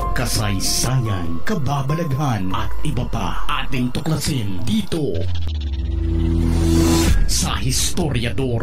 kasaysayan, kababalaghan at iba pa ating tuklasin dito sa Historiador.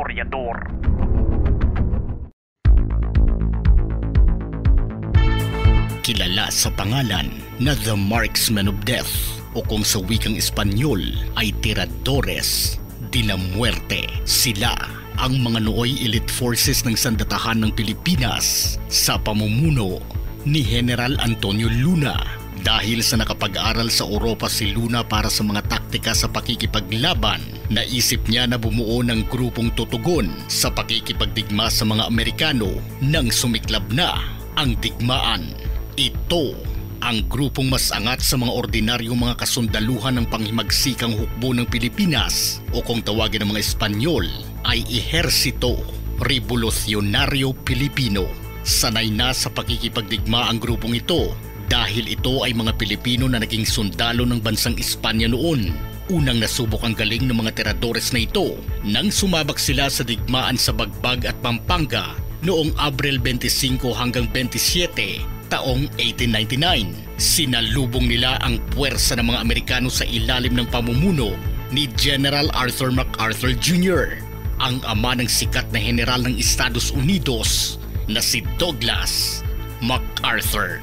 Kilala sa pangalan na The Marksman of Death o kung sa wikang Espanyol ay Tiradores de la Muerte. Sila ang mga nooy elite forces ng sandatahan ng Pilipinas sa pamumuno ni General Antonio Luna. Dahil sa nakapag-aral sa Europa si Luna para sa mga taktika sa pakikipaglaban, naisip niya na bumuo ng grupong tutugon sa pakikipagdigma sa mga Amerikano nang sumiklab na ang digmaan. Ito ang grupong mas angat sa mga ordinaryong mga kasundaluhan ng panghimagsikang hukbo ng Pilipinas o kung tawagin ng mga Espanyol ay Ehersito Revolucionario Pilipino. Sanay na sa pakikipagdigma ang grupong ito dahil ito ay mga Pilipino na naging sundalo ng bansang Espanya noon. Unang nasubok ang galing ng mga tiradores na ito nang sumabak sila sa digmaan sa Bagbag at Pampanga noong Abril 25 hanggang 27 taong 1899. Sinalubong nila ang puwersa ng mga Amerikano sa ilalim ng pamumuno ni General Arthur MacArthur Jr., ang ama ng sikat na general ng Estados Unidos na si Douglas MacArthur.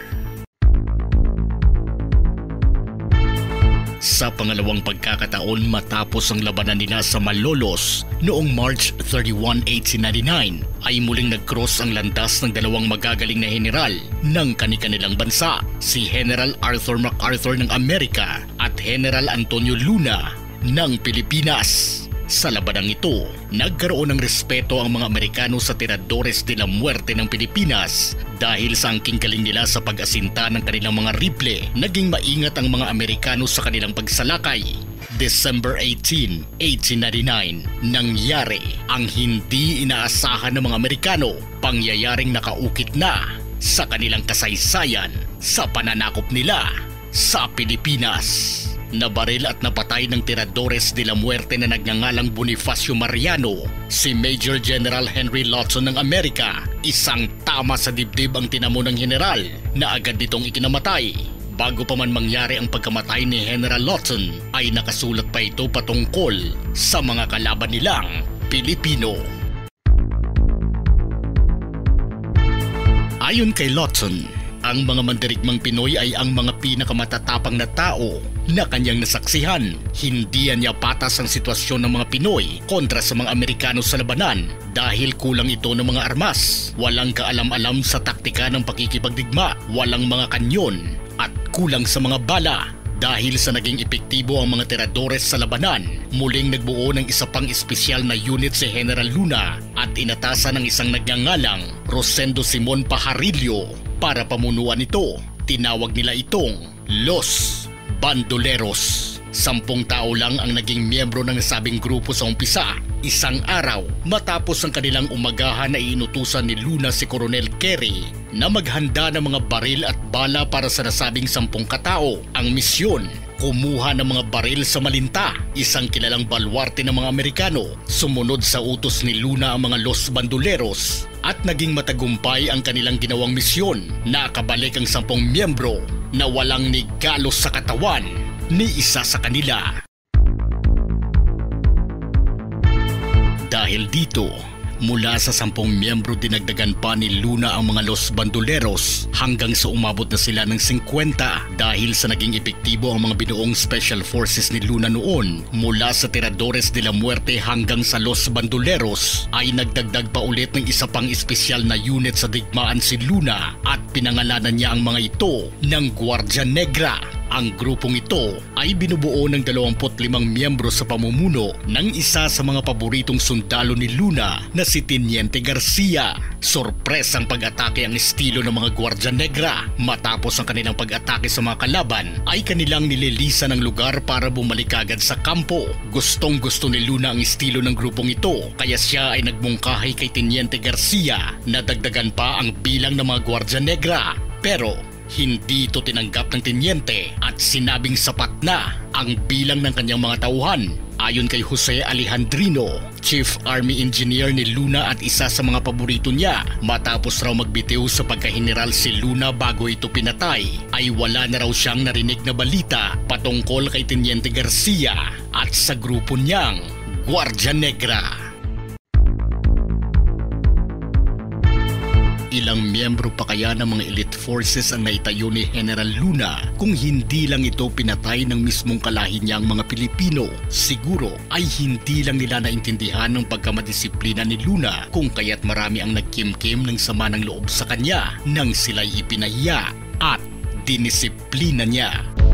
Sa pangalawang pagkakataon matapos ang labanan nila sa Malolos noong March 31, 1899 ay muling nag-cross ang landas ng dalawang magagaling na general ng kani-kanilang bansa, si General Arthur MacArthur ng Amerika at General Antonio Luna ng Pilipinas. Sa labanang ito, nagkaroon ng respeto ang mga Amerikano sa Tiradores de la Muerte ng Pilipinas dahil sa angking galing nila sa pag-asinta ng kanilang mga riple. Naging maingat ang mga Amerikano sa kanilang pagsalakay. December 18, 1899, nangyari ang hindi inaasahan ng mga Amerikano, pangyayaring nakaukit na sa kanilang kasaysayan sa pananakop nila sa Pilipinas. Nabaril at napatay ng Tiradores de la Muerte na nagngangalang Bonifacio Mariano si Major General Henry Lawson ng Amerika. Isang tama sa dibdib ang tinamo ng general na agad nitong ikinamatay. Bago pa man mangyari ang pagkamatay ni General Lawson ay nakasulat pa ito patungkol sa mga kalaban nilang Pilipino. Ayon kay Lawson, ang mga mandirigmang Pinoy ay ang mga pinakamatatapang na tao na kanyang nasaksihan. Hindi niya patas ang sitwasyon ng mga Pinoy kontra sa mga Amerikano sa labanan dahil kulang ito ng mga armas, walang kaalam-alam sa taktika ng pakikipagdigma, walang mga kanyon at kulang sa mga bala. Dahil sa naging epektibo ang mga tiradores sa labanan, muling nagbuo ng isa pang espesyal na unit si General Luna at inatasan ng isang nagngangalang Rosendo Simon Pajarillo para pamunuan ito. Tinawag nila itong Los Bandoleros. 10 tao lang ang naging miyembro ng nasabing grupo sa umpisa. Isang araw, matapos ang kanilang umagahan na iinutusan ni Luna si Coronel Kerry na maghanda ng mga baril at bala para sa nasabing 10 katao. Ang misyon, kumuha ng mga baril sa Malinta, isang kilalang baluarte ng mga Amerikano. Sumunod sa utos ni Luna ang mga Los Bandoleros at naging matagumpay ang kanilang ginawang misyon. Nakabalik ang 10 miyembro na walang nigalos sa katawan ni isa sa kanila. Dahil dito, mula sa 10 miyembro dinagdagan pa ni Luna ang mga Los Bandoleros hanggang sa umabot na sila ng 50 dahil sa naging epektibo ang mga binuong special forces ni Luna noon. Mula sa Tiradores de la Muerte hanggang sa Los Bandoleros ay nagdagdag pa ulit ng isa pang espesyal na unit sa digmaan si Luna at pinangalanan niya ang mga ito ng Guardia Negra. Ang grupong ito ay binubuo ng 25 miyembro sa pamumuno ng isa sa mga paboritong sundalo ni Luna na si Teniente Garcia. Sorpresang pag-atake ang estilo ng mga Guardia Negra. Matapos ang kanilang pag-atake sa mga kalaban ay kanilang nililisan ng lugar para bumalik agad sa kampo. Gustong gusto ni Luna ang estilo ng grupong ito kaya siya ay nagmungkahi kay Teniente Garcia na dagdagan pa ang bilang ng mga Guardia Negra. Pero hindi ito tinanggap ng Teniente at sinabing sapat na ang bilang ng kanyang mga tauhan. Ayon kay Jose Alejandrino, Chief Army Engineer ni Luna at isa sa mga paborito niya, matapos raw magbitiw sa pagkaheneral si Luna bago ito pinatay, ay wala na raw siyang narinig na balita patungkol kay Teniente Garcia at sa grupo niyang Guardia Negra. Ilang miyembro pa kaya ng mga elite forces ang naitayo ni General Luna kung hindi lang ito pinatay ng mismong kalahi niyang mga Pilipino? Siguro ay hindi lang nila naintindihan ng pagkamadisiplina ni Luna kung kaya't marami ang nagkimkim ng sama ng loob sa kanya nang sila'y ipinahiya at dinisiplina niya.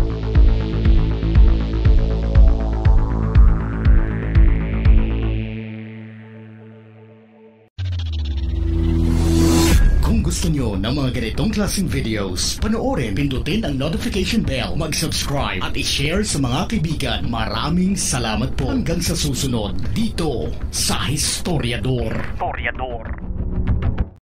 Gusto nyo ng mga ganitong klaseng videos, panoorin, pindutin ang notification bell, mag-subscribe at i-share sa mga kaibigan. Maraming salamat po. Hanggang sa susunod dito sa Historiador.